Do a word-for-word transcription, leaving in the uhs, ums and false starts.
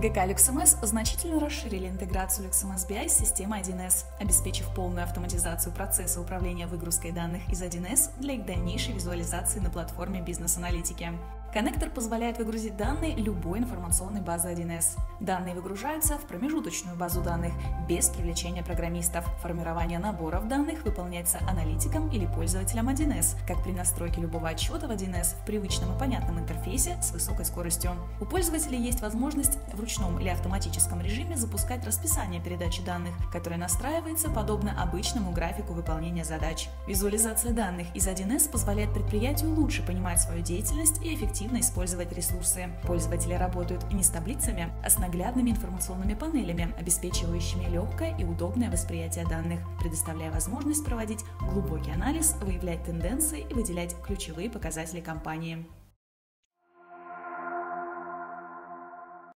ГК LuxMS значительно расширили интеграцию LuxMS би ай с системой один эс, обеспечив полную автоматизацию процесса управления выгрузкой данных из один эс для их дальнейшей визуализации на платформе бизнес-аналитики. Коннектор позволяет выгрузить данные любой информационной базы один эс. Данные выгружаются в промежуточную базу данных без привлечения программистов. Формирование наборов данных выполняется аналитиком или пользователем один эс, как при настройке любого отчета в один эс в привычном и понятном интерфейсе с высокой скоростью. У пользователей есть возможность в ручном или автоматическом режиме запускать расписание передачи данных, которое настраивается подобно обычному графику выполнения задач. Визуализация данных из один эс позволяет предприятию лучше понимать свою деятельность и эффективно использовать ресурсы. Пользователи работают не с таблицами, а с наглядными информационными панелями, обеспечивающими легкое и удобное восприятие данных, предоставляя возможность проводить глубокий анализ, выявлять тенденции и выделять ключевые показатели компании.